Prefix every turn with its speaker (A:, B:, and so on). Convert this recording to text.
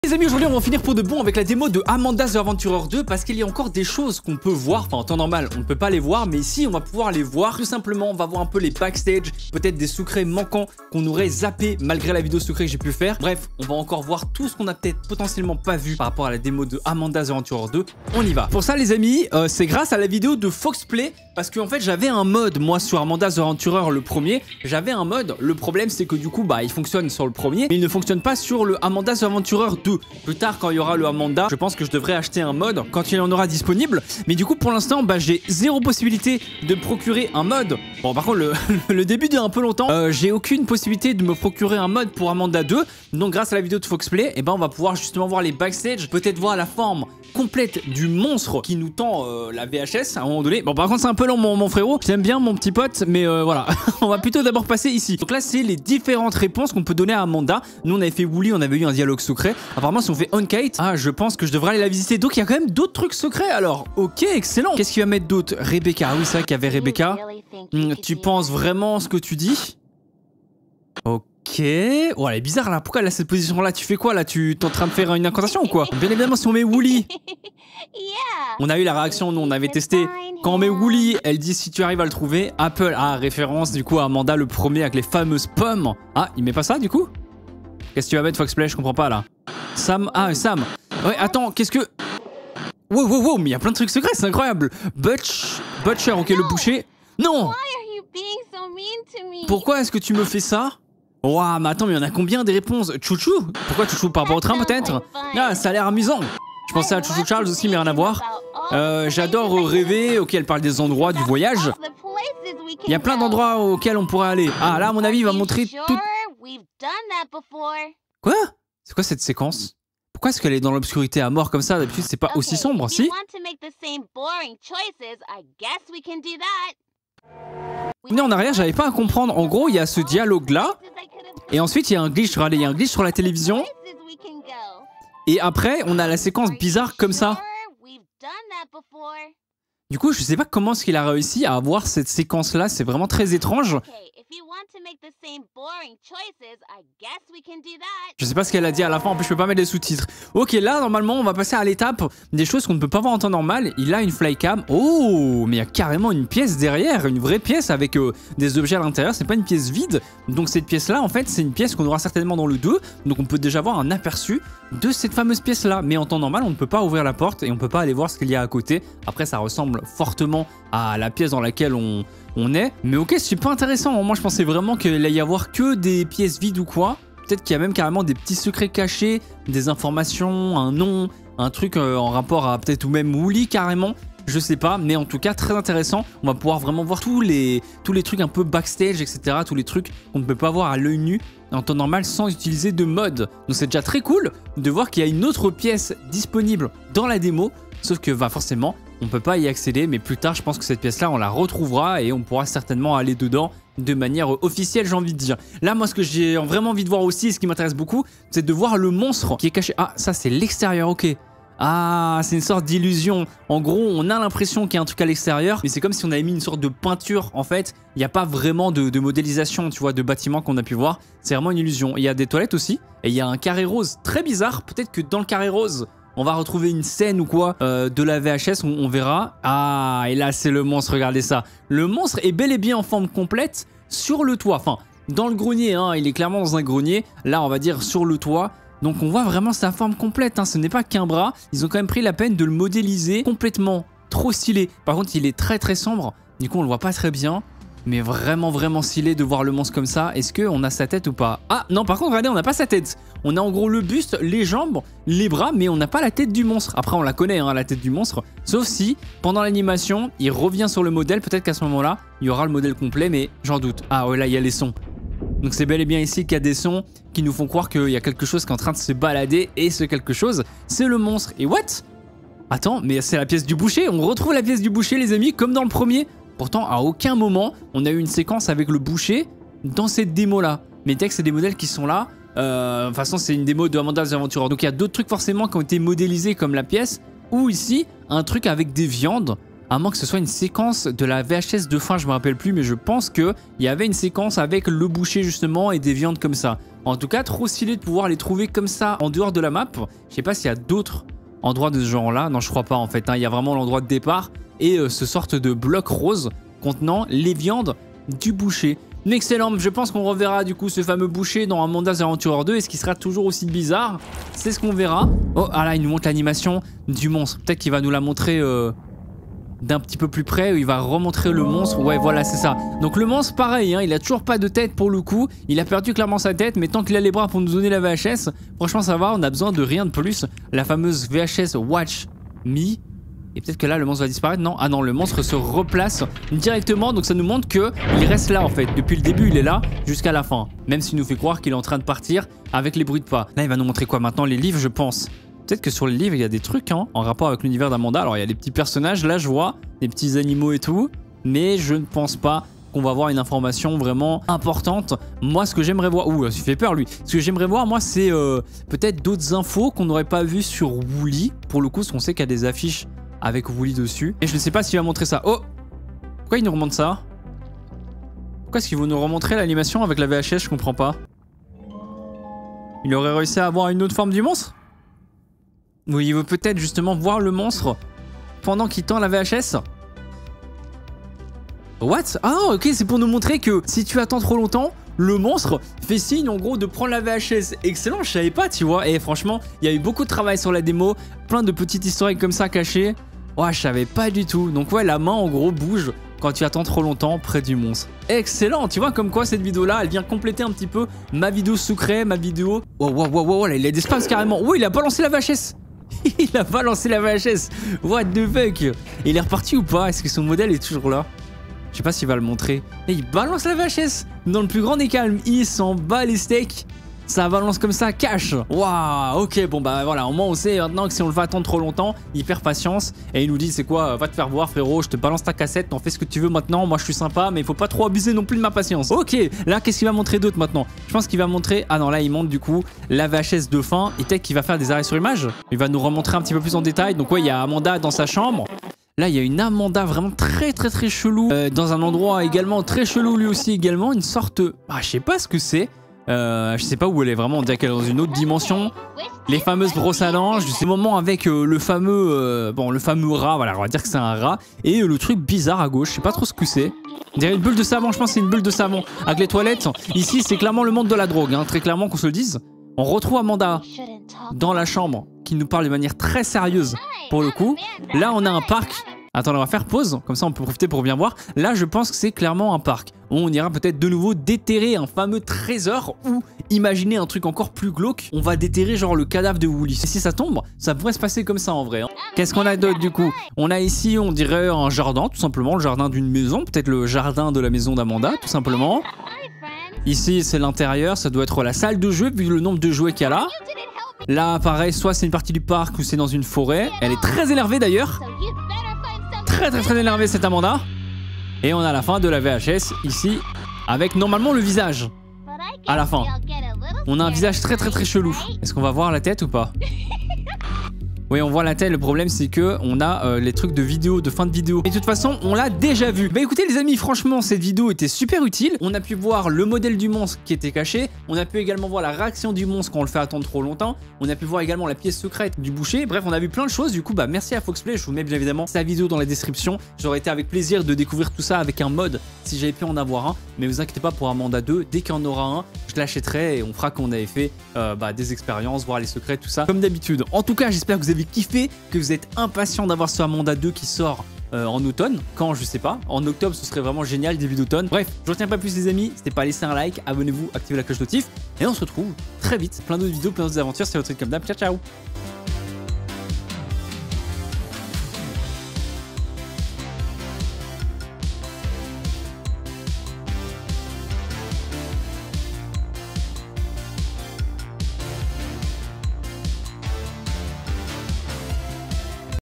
A: Les amis, aujourd'hui on va en finir pour de bon avec la démo de Amanda the Adventurer 2 parce qu'il y a encore des choses qu'on peut voir, enfin en temps normal on ne peut pas les voir, mais ici on va pouvoir les voir. Tout simplement on va voir un peu les backstage, peut-être des secrets manquants qu'on aurait zappé malgré la vidéo secret que j'ai pu faire. Bref, on va encore voir tout ce qu'on a peut-être potentiellement pas vu par rapport à la démo de Amanda the Adventurer 2. On y va. Pour ça les amis, c'est grâce à la vidéo de Foxplay parce qu'en fait j'avais un mode, moi sur Amanda the Adventurer le premier, j'avais un mode. Le problème c'est que du coup il fonctionne sur le premier, mais il ne fonctionne pas sur le Amanda the Adventurer 2. Plus tard quand il y aura le Amanda, je pense que je devrais acheter un mode quand il en aura disponible. Mais du coup pour l'instant j'ai zéro possibilité de me procurer un mode. Bon par contre le début dure un peu longtemps. J'ai aucune possibilité de me procurer un mode pour Amanda 2. Donc grâce à la vidéo de Foxplay, on va pouvoir justement voir les backstage, peut-être voir la forme complète du monstre qui nous tend la VHS à un moment donné. Bon par contre c'est un peu long mon frérot, j'aime bien mon petit pote, mais voilà. On va plutôt d'abord passer ici. Donc là c'est les différentes réponses qu'on peut donner à Amanda. Nous on avait fait Wooly, on avait eu un dialogue secret. Apparemment si on fait On-Kate, je pense que je devrais aller la visiter. Donc il y a quand même d'autres trucs secrets alors. Ok, excellent. Qu'est-ce qu'il va mettre d'autre? Rebecca, oui c'est vrai qu'il y avait Rebecca. Tu penses vraiment ce que tu dis? Ok. Oh elle est bizarre là, pourquoi elle a cette position là? Tu fais quoi là? Tu es en train de faire une incantation ou quoi? Bien évidemment si on met Wooly, on a eu la réaction, nous on avait testé. Quand on met Wooly, elle dit si tu arrives à le trouver. Apple, référence du coup à Amanda le premier avec les fameuses pommes. Il met pas ça du coup? Qu'est-ce que tu vas mettre Foxplay? Je comprends pas là. Sam, Sam. Ouais attends, qu'est-ce que... Wow, mais il y a plein de trucs secrets, c'est incroyable. Butcher, ok le boucher. Non. Pourquoi est-ce que tu me fais ça? Ouah, mais attends, mais il y en a combien des réponses? Chouchou? Pourquoi Chouchou par rapport au train peut-être? Ça a l'air amusant. Je pensais à Chouchou Charles aussi, mais rien à voir. J'adore rêver. Ok, elle parle des endroits, du voyage. Il y a plein d'endroits auxquels on pourrait aller. Là, à mon avis, il va montrer tout... Quoi? C'est quoi cette séquence? Pourquoi est-ce qu'elle est dans l'obscurité à mort comme ça? D'habitude, c'est pas aussi sombre, si? Mais en arrière, j'avais pas à comprendre. En gros, il y a ce dialogue-là. Et ensuite, il y a un glitch. Regardez, il y a un glitch sur la télévision. Et après, on a la séquence bizarre comme ça. Du coup, je sais pas comment est-ce qu'il a réussi à avoir cette séquence-là. C'est vraiment très étrange. Je sais pas ce qu'elle a dit à la fin, en plus je peux pas mettre les sous-titres. Ok, là normalement on va passer à l'étape des choses qu'on ne peut pas voir en temps normal. Il a une flycam. Oh, mais il y a carrément une pièce derrière, une vraie pièce avec des objets à l'intérieur. C'est pas une pièce vide. Donc cette pièce là en fait c'est une pièce qu'on aura certainement dans le 2. Donc on peut déjà avoir un aperçu de cette fameuse pièce là. Mais en temps normal on ne peut pas ouvrir la porte et on peut pas aller voir ce qu'il y a à côté. Après ça ressemble fortement à la pièce dans laquelle on est. Mais ok, c'est pas intéressant. Moi je pensais vraiment qu'il allait y avoir que des pièces vides ou quoi. Peut-être qu'il y a même carrément des petits secrets cachés, des informations, un nom, un truc en rapport à peut-être ou même Wooly carrément. Je sais pas, mais en tout cas très intéressant. On va pouvoir vraiment voir tous les trucs un peu backstage, etc. Tous les trucs qu'on ne peut pas voir à l'œil nu en temps normal sans utiliser de mode. Donc c'est déjà très cool de voir qu'il y a une autre pièce disponible dans la démo. Sauf que forcément, on peut pas y accéder, mais plus tard, je pense que cette pièce-là, on la retrouvera et on pourra certainement aller dedans de manière officielle, j'ai envie de dire. Là, moi, ce que j'ai vraiment envie de voir aussi, et ce qui m'intéresse beaucoup, c'est de voir le monstre qui est caché. Ça, c'est l'extérieur, ok. C'est une sorte d'illusion. En gros, on a l'impression qu'il y a un truc à l'extérieur, mais c'est comme si on avait mis une sorte de peinture. En fait, il n'y a pas vraiment de modélisation, tu vois, de bâtiment qu'on a pu voir. C'est vraiment une illusion. Il y a des toilettes aussi, et il y a un carré rose très bizarre. Peut-être que dans le carré rose, on va retrouver une scène ou quoi de la VHS, on verra. Et là c'est le monstre, regardez ça. Le monstre est bel et bien en forme complète sur le toit. Enfin, dans le grenier, il est clairement dans un grenier. Là, on va dire sur le toit. Donc on voit vraiment sa forme complète, ce n'est pas qu'un bras. Ils ont quand même pris la peine de le modéliser complètement. Trop stylé. Par contre, il est très très sombre. Du coup, on le voit pas très bien. Mais vraiment stylé de voir le monstre comme ça. Est-ce qu'on a sa tête ou pas? Non, par contre, regardez, on n'a pas sa tête. On a en gros le buste, les jambes, les bras, mais on n'a pas la tête du monstre. Après, on la connaît, la tête du monstre. Sauf si, pendant l'animation, il revient sur le modèle. Peut-être qu'à ce moment-là, il y aura le modèle complet, mais j'en doute. Ouais, là, il y a les sons. Donc c'est bel et bien ici qu'il y a des sons qui nous font croire qu'il y a quelque chose qui est en train de se balader. Et ce quelque chose, c'est le monstre. Et what? Attends, mais c'est la pièce du boucher. On retrouve la pièce du boucher, les amis, comme dans le premier. Pourtant, à aucun moment, on a eu une séquence avec le boucher dans cette démo-là. Mais dès que c'est des modèles qui sont là, de toute façon, c'est une démo de Amanda the Adventurer. Donc, il y a d'autres trucs forcément qui ont été modélisés comme la pièce. Ou ici, un truc avec des viandes. À moins que ce soit une séquence de la VHS de fin, je me rappelle plus, mais je pense qu'il y avait une séquence avec le boucher justement et des viandes comme ça. En tout cas, trop stylé de pouvoir les trouver comme ça en dehors de la map. Je sais pas s'il y a d'autres endroits de ce genre-là. Non, je crois pas en fait. Il y a vraiment l'endroit de départ et ce sorte de bloc rose contenant les viandes du boucher. Excellent, je pense qu'on reverra du coup ce fameux boucher dans Amanda the Adventurer 2. Est-ce qu'il sera toujours aussi bizarre? C'est ce qu'on verra. Oh, ah là, il nous montre l'animation du monstre. Peut-être qu'il va nous la montrer d'un petit peu plus près. Il va remontrer le monstre. Ouais, voilà, c'est ça. Donc le monstre, pareil, hein, il a toujours pas de tête pour le coup. Il a perdu clairement sa tête, mais tant qu'il a les bras pour nous donner la VHS, franchement, ça va. On a besoin de rien de plus. La fameuse VHS Watch Me. Et peut-être que là, le monstre va disparaître. Non, ah non, le monstre se replace directement. Donc ça nous montre qu'il reste là en fait. Depuis le début, il est là jusqu'à la fin. Même s'il nous fait croire qu'il est en train de partir avec les bruits de pas. Là, il va nous montrer quoi maintenant? Les livres, je pense. Peut-être que sur les livres, il y a des trucs hein, en rapport avec l'univers d'Amanda. Alors, il y a des petits personnages. Là, je vois des petits animaux et tout. Mais je ne pense pas qu'on va avoir une information vraiment importante. Moi, ce que j'aimerais voir... Ouh, ça fait peur, lui. Ce que j'aimerais voir, moi, c'est peut-être d'autres infos qu'on n'aurait pas vues sur Wooly. Pour le coup, parce qu'on sait qu'il y a des affiches avec Wooly dessus. Et je ne sais pas s'il va montrer ça. Oh! Pourquoi il nous remonte ça? Pourquoi est-ce qu'il veut nous remontrer l'animation avec la VHS? Je comprends pas. Il aurait réussi à avoir une autre forme du monstre? Oui, il veut peut-être justement voir le monstre pendant qu'il tend la VHS. What? Ah ok, c'est pour nous montrer que si tu attends trop longtemps, le monstre fait signe en gros de prendre la VHS. Excellent, je savais pas, tu vois. Et franchement, il y a eu beaucoup de travail sur la démo, plein de petites historiques comme ça cachées. Ouais, je savais pas du tout. Donc ouais, la main en gros bouge quand tu attends trop longtemps près du monstre. Excellent, tu vois comme quoi cette vidéo là, elle vient compléter un petit peu ma vidéo secret, ma vidéo... Wow, là, il a des spams carrément. Ouais, il a balancé la VHS. Il a balancé la VHS. What the fuck? Il est reparti ou pas? Est-ce que son modèle est toujours là? Je sais pas s'il va le montrer. Et il balance la VHS dans le plus grand des calmes. Il s'en bat les steaks. Ça balance comme ça, cash. Waouh, ok, bon bah voilà, au moins on sait maintenant que si on le fait attendre trop longtemps, il perd patience et il nous dit c'est quoi, va te faire voir frérot, je te balance ta cassette, t'en fais ce que tu veux maintenant, moi je suis sympa, mais il faut pas trop abuser non plus de ma patience. Ok, là qu'est-ce qu'il va montrer d'autre maintenant? Je pense qu'il va montrer, ah non là il montre du coup la VHS de fin et peut-être qu'il va faire des arrêts sur image. Il va nous remontrer un petit peu plus en détail, donc ouais il y a Amanda dans sa chambre. Là, il y a une Amanda vraiment très chelou, dans un endroit également très chelou lui aussi également, une sorte... Ah, je sais pas ce que c'est. Je sais pas où elle est vraiment, on dirait qu'elle est dans une autre dimension. Les fameuses brosses à dents, ces moments avec le fameux rat, voilà, on va dire que c'est un rat. Et le truc bizarre à gauche, je sais pas trop ce que c'est. On dirait une bulle de savon, je pense que c'est une bulle de savon. Avec les toilettes, ici c'est clairement le monde de la drogue, hein, très clairement qu'on se le dise. On retrouve Amanda dans la chambre qui nous parle de manière très sérieuse pour le coup. Là on a un parc. Attends, on va faire pause, comme ça on peut profiter pour bien voir. Là je pense que c'est clairement un parc. On ira peut-être de nouveau déterrer un fameux trésor ou imaginer un truc encore plus glauque. On va déterrer genre le cadavre de Wooly. Et si ça tombe, ça pourrait se passer comme ça en vrai. Hein. Qu'est-ce qu'on a d'autre du coup? On a ici, on dirait un jardin, tout simplement, le jardin d'une maison. Peut-être le jardin de la maison d'Amanda, tout simplement. Ici c'est l'intérieur, ça doit être la salle de jeu vu le nombre de jouets qu'il y a là. Là pareil, soit c'est une partie du parc ou c'est dans une forêt. Elle est très énervée d'ailleurs. Très énervée cette Amanda. Et on a la fin de la VHS ici avec normalement le visage à la fin. On a un visage très chelou. Est-ce qu'on va voir la tête ou pas? Oui, on voit la tête. Le problème, c'est que on a les trucs de vidéo, de fin de vidéo. Et de toute façon, on l'a déjà vu. Bah écoutez, les amis, franchement, cette vidéo était super utile. On a pu voir le modèle du monstre qui était caché. On a pu également voir la réaction du monstre quand on le fait attendre trop longtemps. On a pu voir également la pièce secrète du boucher. Bref, on a vu plein de choses. Du coup, bah merci à Foxplay. Je vous mets bien évidemment sa vidéo dans la description. J'aurais été avec plaisir de découvrir tout ça avec un mode si j'avais pu en avoir un. Mais vous inquiétez pas pour Amanda 2. Dès qu'il y en aura un, je l'achèterai et on fera qu'on avait fait des expériences, voir les secrets, tout ça, comme d'habitude. En tout cas, j'espère que vous avez kiffé, que vous êtes impatient d'avoir ce Amanda 2 qui sort en automne. Quand, je sais pas. En octobre, ce serait vraiment génial, début d'automne. Bref, je retiens pas plus les amis. N'hésitez pas à laisser un like, abonnez-vous, activez la cloche notif. Et on se retrouve très vite. Plein d'autres vidéos, plein d'autres aventures. C'est votre truc comme d'hab. Ciao, ciao.